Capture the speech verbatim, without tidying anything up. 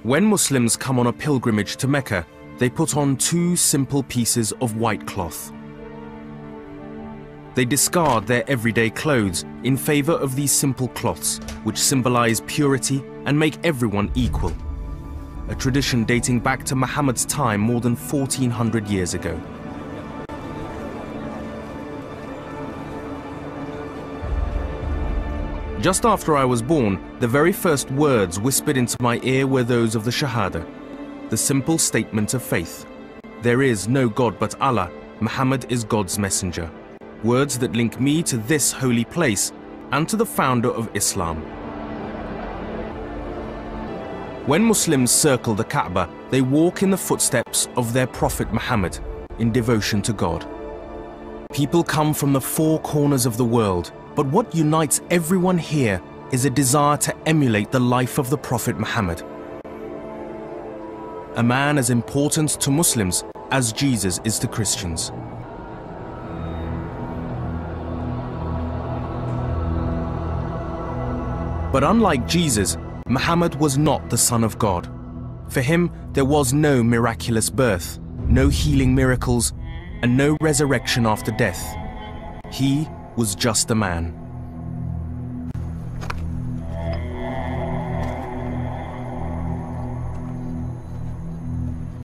When Muslims come on a pilgrimage to Mecca, they put on two simple pieces of white cloth. They discard their everyday clothes in favor of these simple cloths, which symbolize purity and make everyone equal. A tradition dating back to Muhammad's time more than fourteen hundred years ago. Just after I was born, the very first words whispered into my ear were those of the Shahada, the simple statement of faith. There is no God but Allah, Muhammad is God's messenger. Words that link me to this holy place and to the founder of Islam. When Muslims circle the Kaaba, they walk in the footsteps of their Prophet Muhammad in devotion to God. People come from the four corners of the world, but what unites everyone here is a desire to emulate the life of the Prophet Muhammad. A man as important to Muslims as Jesus is to Christians. But unlike Jesus, Muhammad was not the Son of God. For him, there was no miraculous birth, no healing miracles, and no resurrection after death. He was just a man.